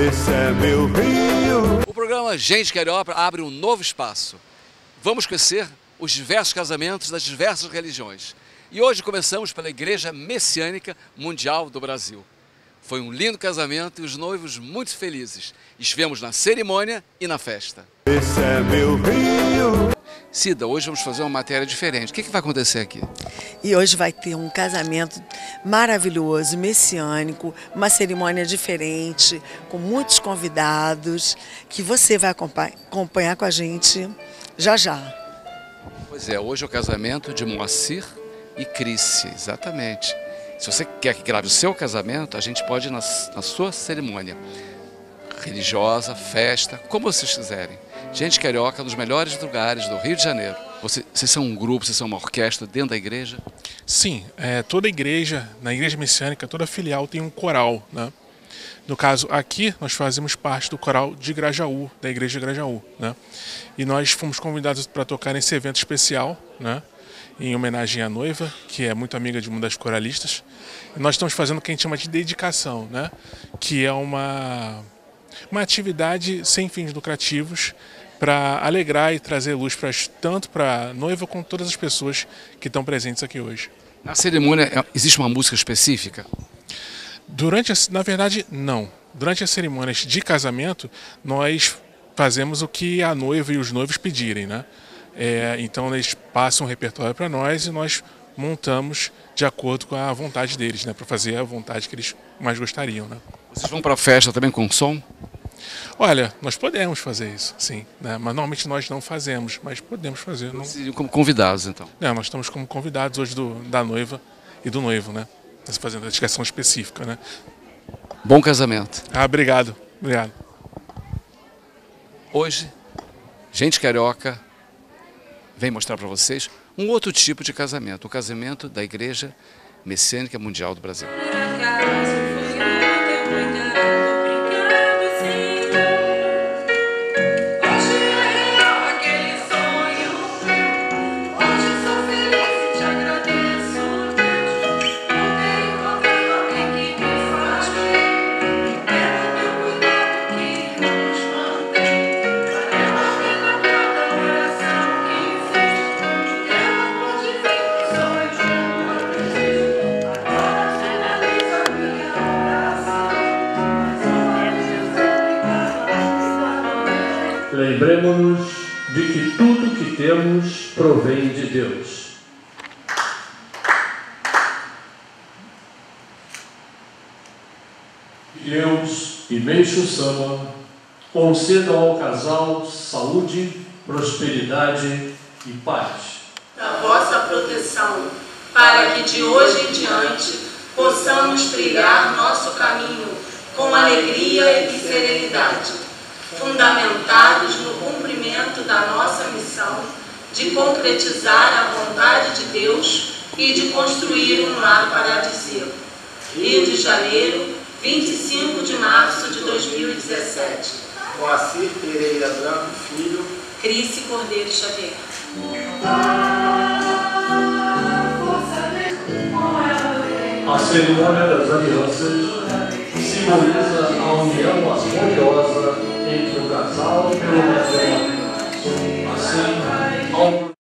Esse é meu Rio. O programa Gente Carioca abre um novo espaço. Vamos conhecer os diversos casamentos das diversas religiões. E hoje começamos pela Igreja Messiânica Mundial do Brasil. Foi um lindo casamento e os noivos muito felizes. Estivemos na cerimônia e na festa. Esse é meu Rio. Cida, hoje vamos fazer uma matéria diferente. O que vai acontecer aqui? E hoje vai ter um casamento maravilhoso, messiânico, uma cerimônia diferente, com muitos convidados, que você vai acompanhar com a gente já já. Pois é, hoje é o casamento de Moacir e Crice, exatamente. Se você quer que grave o seu casamento, a gente pode ir na sua cerimônia religiosa, festa, como vocês quiserem. Gente Carioca, nos melhores lugares do Rio de Janeiro. Vocês são um grupo, vocês são uma orquestra dentro da igreja? Sim, toda igreja, na igreja messiânica, toda filial tem um coral, né? No caso, aqui nós fazemos parte do coral de Grajaú, da igreja de Grajaú, né? E nós fomos convidados para tocar nesse evento especial, né? Em homenagem à noiva, que é muito amiga de uma das coralistas. E nós estamos fazendo o que a gente chama de dedicação, né? Que é uma atividade sem fins lucrativos para alegrar e trazer luz tanto para a noiva como todas as pessoas que estão presentes aqui hoje. Na cerimônia existe uma música específica? Na verdade, não. Durante as cerimônias de casamento, nós fazemos o que a noiva e os noivos pedirem, né? Então eles passam um repertório para nós e nós montamos de acordo com a vontade deles, né? Para fazer a vontade que eles mais gostariam, né? Vocês vão para a festa também com som? Olha, nós podemos fazer isso, sim, né? Mas normalmente nós não fazemos, mas podemos fazer. Não... Seriam como convidados, então? Nós estamos como convidados hoje da noiva e do noivo, né? Nós fazendo a dedicação específica, né? Bom casamento. Obrigado, obrigado. Hoje, Gente Carioca vem mostrar para vocês um outro tipo de casamento, o casamento da Igreja Messiânica Mundial do Brasil. Lembremos-nos de que tudo que temos provém de Deus. Deus e Meixo Sama concedam ao casal saúde, prosperidade e paz. Da vossa proteção, para que de hoje em diante possamos trilhar nosso caminho com alegria e serenidade, fundamentados no cumprimento da nossa missão de concretizar a vontade de Deus e de construir um lar paradisíaco. Rio de Janeiro, 25 de março de 2017. Moacir Pereira Branco Filho. Crice Cordeiro Xavier. A cerimônia das alianças simboliza a união harmoniosa entre o casal e o relacionamento. Assim, ao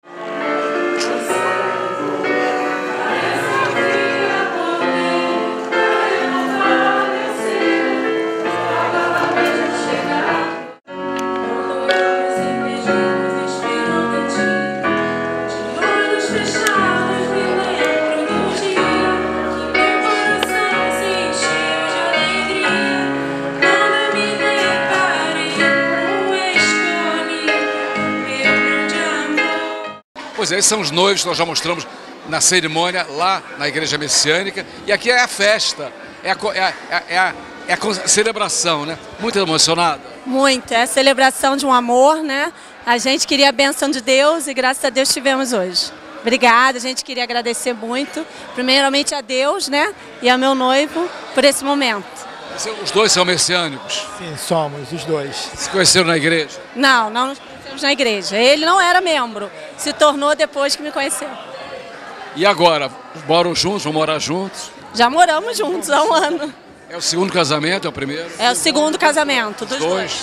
Pois é, esses são os noivos que nós já mostramos na cerimônia lá na Igreja Messiânica. E aqui é a festa, é a celebração, né? Muito emocionada. Muito, é a celebração de um amor, né? A gente queria a bênção de Deus e graças a Deus tivemos hoje. Obrigada, a gente queria agradecer muito, primeiramente a Deus, né? E ao meu noivo por esse momento. Os dois são messiânicos? Sim, somos, os dois. Se conheceram na igreja? Não, não nos conhecemos na igreja. Ele não era membro, se tornou depois que me conheceu. E agora? Moram juntos, vão morar juntos? Já moramos juntos há um ano. É o segundo casamento, é o primeiro? É o segundo casamento dos dois.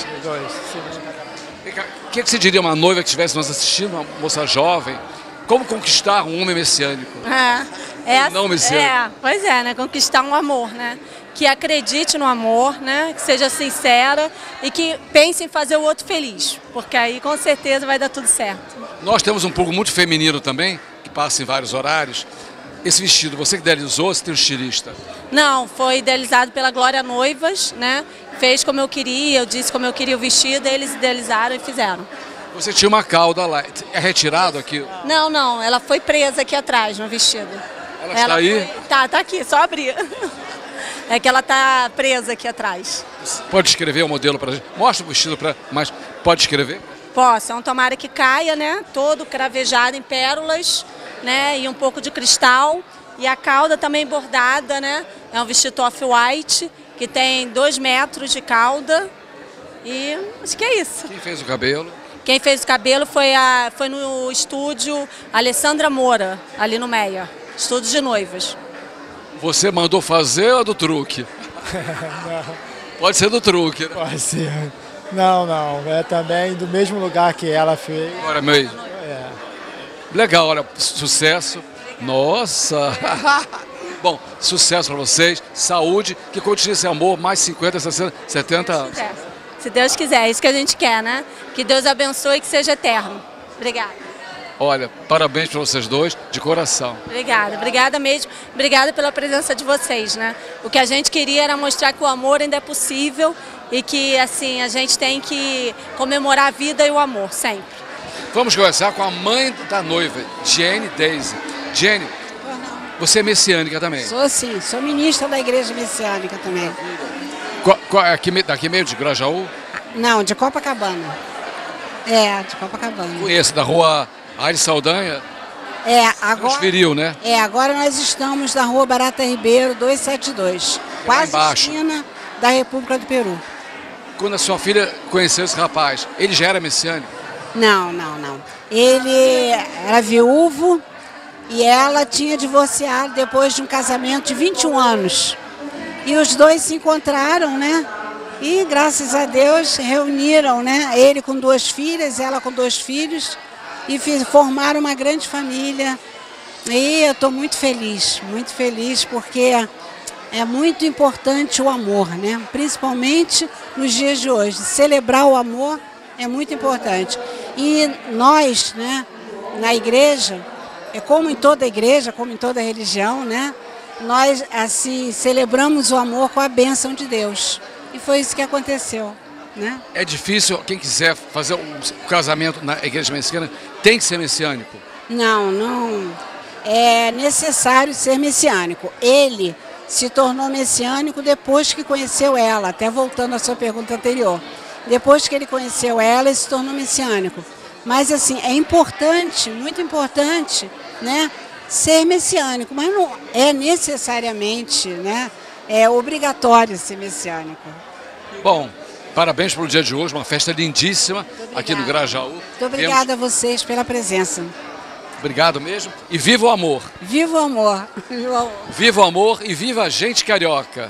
O que você diria a uma noiva que estivesse nos assistindo, uma moça jovem? Como conquistar um homem messiânico? Não messiânico. Pois é, né? Conquistar um amor, né? Que acredite no amor, né? Que seja sincera e que pense em fazer o outro feliz, porque aí com certeza vai dar tudo certo. Nós temos um público muito feminino também, que passa em vários horários. Esse vestido, você que idealizou ou você tem um estilista? Não, foi idealizado pela Glória Noivas, né? Fez como eu queria, eu disse como eu queria o vestido, eles idealizaram e fizeram. Você tinha uma cauda lá, é retirado aqui? Não, ela foi presa aqui atrás no vestido. Ela está aí? Tá aqui, só abrir. É que ela tá presa aqui atrás. Pode descrever o modelo para a gente? Mostra o vestido, mas pode descrever? Posso, é um tomara que caia, né? Todo cravejado em pérolas, né? E um pouco de cristal. E a cauda também bordada, né? É um vestido off-white, que tem 2 metros de cauda. E acho que é isso. Quem fez o cabelo? Quem fez o cabelo foi no estúdio Alessandra Moura, ali no Meia. Estúdio de noivas. Você mandou fazer ou é do truque? Não. Pode ser do truque, né? Pode ser. Não, é também do mesmo lugar que ela fez. Agora mesmo? É. Legal, olha, sucesso. Nossa! Bom, sucesso para vocês, saúde, que continue esse amor mais 50, 60, 70 anos. Se Deus quiser, é isso que a gente quer, né? Que Deus abençoe e que seja eterno. Obrigada. Olha, parabéns para vocês dois, de coração. Obrigada mesmo. Obrigada pela presença de vocês, né? O que a gente queria era mostrar que o amor ainda é possível e que, assim, a gente tem que comemorar a vida e o amor, sempre. Vamos conversar com a mãe da noiva, Jenny Daisy. Jenny, você é messiânica também? Sou sim, sou ministra da igreja messiânica também. Daqui meio de Grajaú? Não, de Copacabana. É, de Copacabana. Conheço, da rua Aires Saldanha? Agora... Transferiu, né? Agora nós estamos na rua Barata Ribeiro, 272. Quase esquina da República do Peru. Quando a sua filha conheceu esse rapaz, ele já era messiânico? Não. Ele era viúvo e ela tinha divorciado depois de um casamento de 21 anos. E os dois se encontraram, né? E graças a Deus reuniram, né? Ele com 2 filhas, ela com 2 filhos. E formaram uma grande família. E eu estou muito feliz porque é muito importante o amor, né? Principalmente nos dias de hoje. Celebrar o amor é muito importante. E nós, né, na igreja, como em toda igreja, como em toda religião, né? Nós, assim, celebramos o amor com a bênção de Deus. E foi isso que aconteceu, né? É difícil, quem quiser fazer um casamento na igreja messiânica, tem que ser messiânico? Não. É necessário ser messiânico. Ele se tornou messiânico depois que conheceu ela, até voltando à sua pergunta anterior. Depois que ele conheceu ela, ele se tornou messiânico. Mas, assim, é importante, muito importante, né? Ser messiânico, mas não é necessariamente, né? É obrigatório ser messiânico. Bom, parabéns pelo dia de hoje, uma festa lindíssima aqui no Grajaú. Muito obrigada a vocês pela presença. Obrigado mesmo. E viva o amor. Viva o amor. Viva o amor e viva a gente carioca.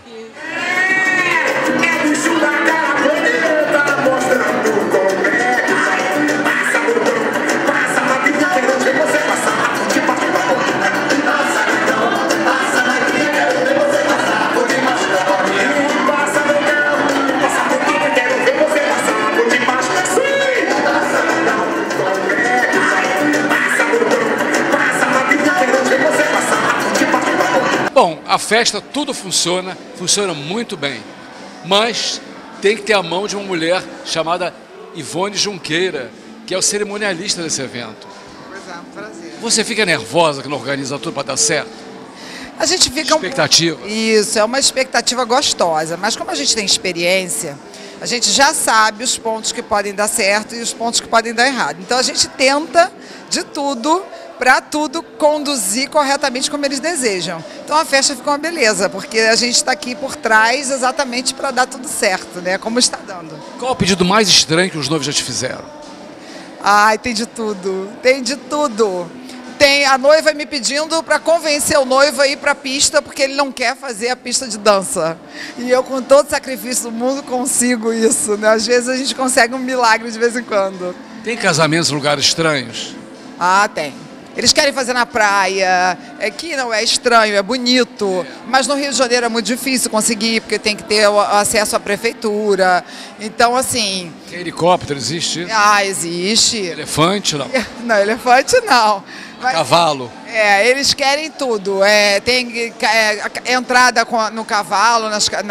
Bom, a festa, tudo funciona muito bem, mas tem que ter a mão de uma mulher chamada Ivone Junqueira, que é o cerimonialista desse evento. Pois é, um prazer. Você fica nervosa que não organiza tudo para dar certo? A gente fica... Expectativa? Isso, é uma expectativa gostosa, mas como a gente tem experiência, a gente já sabe os pontos que podem dar certo e os pontos que podem dar errado. Então a gente tenta de tudo para tudo conduzir corretamente como eles desejam. Então a festa fica uma beleza, porque a gente está aqui por trás exatamente para dar tudo certo, né? Como está dando. Qual o pedido mais estranho que os noivos já te fizeram? Ai, tem de tudo, tem de tudo. a noiva me pedindo para convencer o noivo a ir para a pista, porque ele não quer fazer a pista de dança. E eu, com todo sacrifício do mundo, consigo isso, né? Às vezes a gente consegue um milagre de vez em quando. Tem casamentos em lugares estranhos? Ah, tem. Eles querem fazer na praia, que não é estranho, é bonito, mas no Rio de Janeiro é muito difícil conseguir, porque tem que ter o acesso à prefeitura. Então, assim... Tem helicóptero, existe isso? Ah, existe. Elefante, não? Não, elefante não. Mas, cavalo? Eles querem tudo. Tem entrada no cavalo,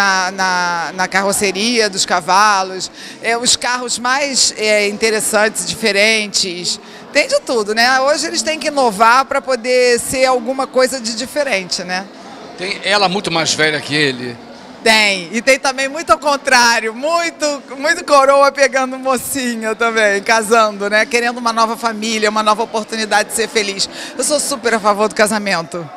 na carroceria dos cavalos, os carros mais interessantes, diferentes. Tem de tudo, né? Hoje eles têm que inovar para poder ser alguma coisa de diferente, né? Tem ela muito mais velha que ele? Tem. E tem também muito ao contrário, muito coroa pegando mocinha também, casando, né? Querendo uma nova família, uma nova oportunidade de ser feliz. Eu sou super a favor do casamento.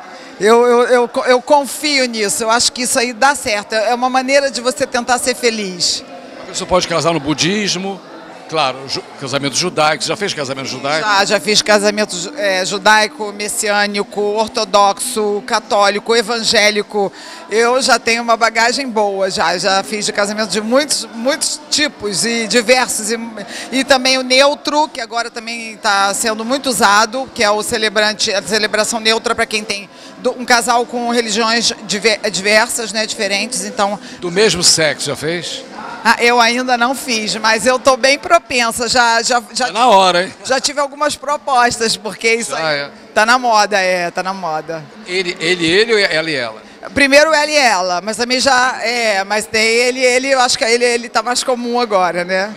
Eu confio nisso, eu acho que isso aí dá certo. É uma maneira de você tentar ser feliz. A pessoa pode casar no budismo. Claro, casamento judaico. Você já fez casamento judaico? Já fiz casamento judaico, messiânico, ortodoxo, católico, evangélico. Eu já tenho uma bagagem boa, já fiz de casamento de muitos tipos e diversos. E também o neutro, que agora também está sendo muito usado, que é a celebração neutra para quem tem um casal com religiões diversas, né, diferentes. Então, do mesmo sexo, já fez? Eu ainda não fiz, mas eu estou bem propensa, já tá na hora, hein? Já tive algumas propostas, porque isso aí tá na moda, tá na moda. Ele ou ela e ela? Primeiro ela e ela, mas também mas tem ele, eu acho que ele tá mais comum agora, né?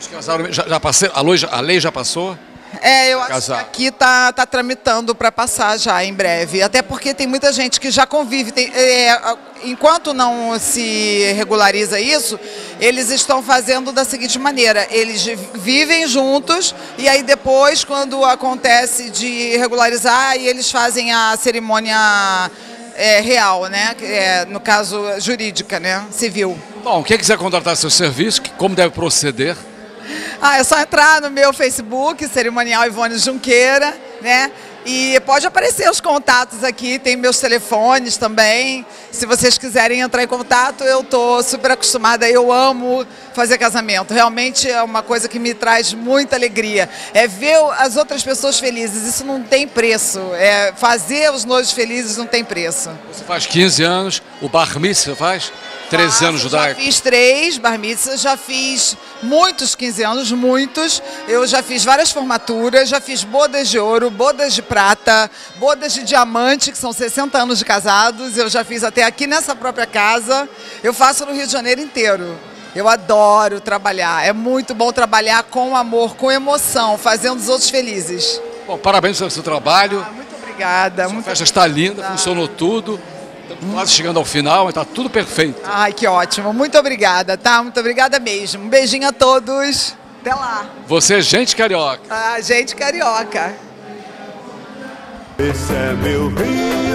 A lei já passou? Eu acho que aqui tá tramitando para passar já em breve, até porque tem muita gente que já convive, enquanto não se regulariza isso, eles estão fazendo da seguinte maneira, eles vivem juntos e aí depois, quando acontece de regularizar, aí eles fazem a cerimônia real, né? No caso jurídica, né? Civil. Bom, quem quiser contratar seu serviço, como deve proceder? É só entrar no meu Facebook, Cerimonial Ivone Junqueira, né? E pode aparecer os contatos aqui, tem meus telefones também. Se vocês quiserem entrar em contato, eu tô super acostumada, eu amo fazer casamento. Realmente é uma coisa que me traz muita alegria. Ver as outras pessoas felizes, isso não tem preço. Fazer os noivos felizes não tem preço. Você faz 15 anos, o bar mitzvah faz? 13 anos judaico? Já fiz 3 bar mitzvahs, já fiz muitos 15 anos, muitos. Eu já fiz várias formaturas, já fiz bodas de ouro, bodas de prata, bodas de diamante, que são 60 anos de casados. Eu já fiz até aqui nessa própria casa. Eu faço no Rio de Janeiro inteiro. Eu adoro trabalhar. É muito bom trabalhar com amor, com emoção, fazendo os outros felizes. Bom, parabéns pelo seu trabalho. Muito obrigada. A festa está linda, funcionou tudo. Estamos quase chegando ao final, mas está tudo perfeito. Ai, que ótimo. Muito obrigada, tá? Muito obrigada mesmo. Um beijinho a todos. Até lá. Você é gente carioca. Gente carioca. Esse é meu Rio.